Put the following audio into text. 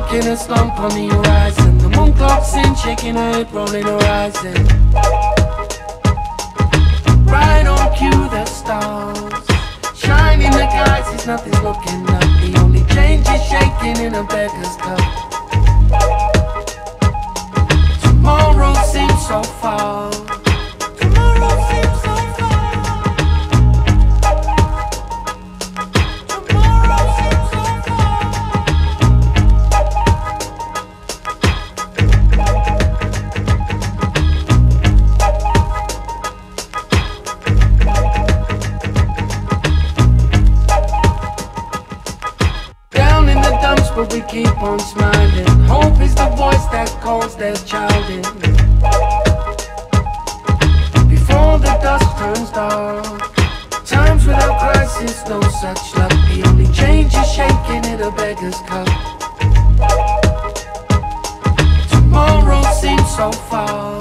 stuck in a slump on the horizon. The moon clocks in, shaking her head, rolling her eyes in. Right on cue, the stars shine in the galaxies, nothing's looking up. The only change is shaking in a beggar's cup. Tomorrow seems so far. Tomorrow seems so far. Tomorrow seems so far. Down in the dumps, but we keep on smiling. Hope is the voice that calls their child in. Before the dust turns dark, times without crisis, no such luck. The only change is shaking in a beggar's cup. Tomorrow seems so far.